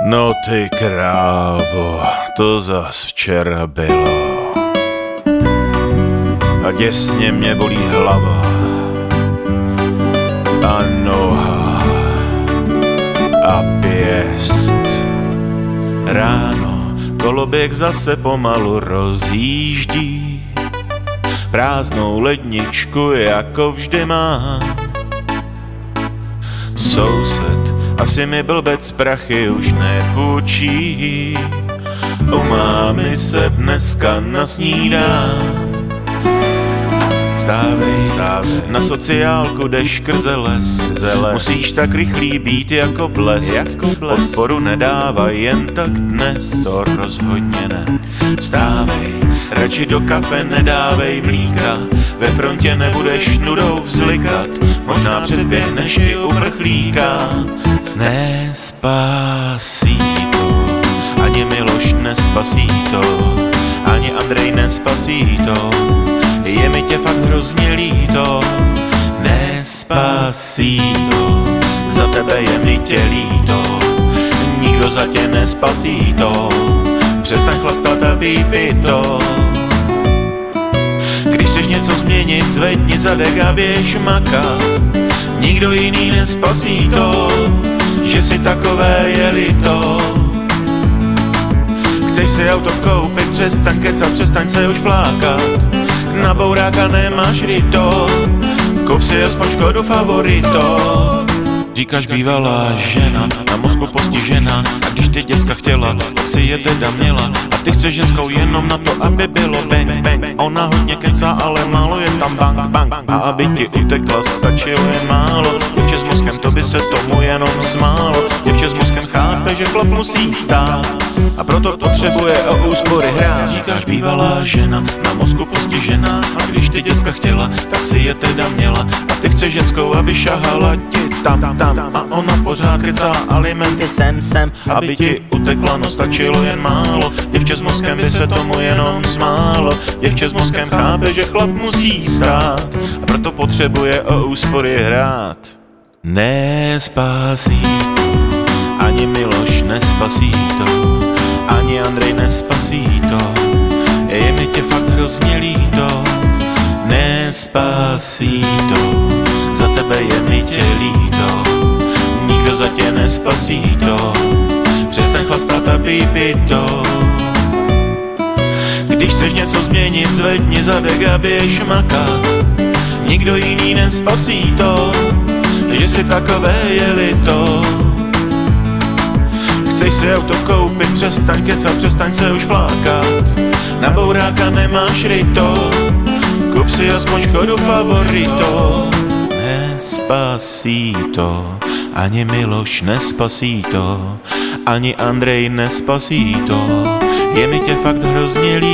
No ty krávo, to zas včera bylo. A děsně mě bolí hlava a noha a pěst. Ráno koloběh zase pomalu rozjíždí, prázdnou ledničku jako vždy mám. Soused asi mi blbec prachy už nepůjčí, u mámy se dneska nasnídám. Stávej, na sociálku jdeš skrze les. Musíš tak rychlý být jako blesk. Podporu nedávaj jen tak dnes, to rozhodně ne. Vstávej, radši do kafe nedávej mlíka, ve frontě nebudeš nudou vzlikat, možná předběhneš i uprchlíka. Nespasí to, ani Miloš nespasí to, ani Andrej nespasí to. Je mi tě fakt hrozně líto, nespasí to, za tebe je mi tě líto, nikdo za tě nespasí to, přestaň chlastat a vypij to. Když chceš něco změnit, zvedni zadek a běž makat, nikdo jiný nespasí to, že si takové je líto. Chceš si auto koupit, přestaň kecat, přestaň se už flákat, na bouráka nemáš ryto, koup si aspoň Škodu Favorito. Říkáš bývalá žena, na mozku postižená, a když ty děcka chtěla, tak si je teda měla. A ty chceš ženskou jenom na to, aby bylo bang bang. Ona hodně kecá, ale málo je tam bang bang. A aby ti utekla, stačilo jen málo. Děvče s mozkem, to by se tomu jenom smálo. Děvče s mozkem chápe, že chlap musí stát, a proto potřebuje o úspory hrát. Říkáš bývalá žena, na mozku postižená, a když ty děcka chtěla, tak si je teda měla. A ty chceš ženskou, aby šahala ti tam, a ona pořád kecá alimenty sem, aby ti utekla, no stačilo jen málo. Děvče s mozkem by se tomu jenom smálo. Děvče s mozkem chápe, že chlap musí stát, a proto potřebuje o úspory hrát. Nespasí to, ani Miloš nespasí to, ani Andrej nespasí to, je mi tě fakt hrozně líto. Nespasí to, za tebe je mi tě líto, nikdo za tě nespasí to, přestaň chlastat a vypij to. Když chceš něco změnit, zvedni zadek a běž makat, nikdo jiný nespasí to, že si takové je líto. Chceš si auto koupit, přestaň kecat, přestaň se už flákat, na bouráka nemáš ryto, kup si aspoň Škodu Favorito. Nespasí to, ani Miloš nespasí to, ani Andrej nespasí to, je mi tě fakt hrozně líto.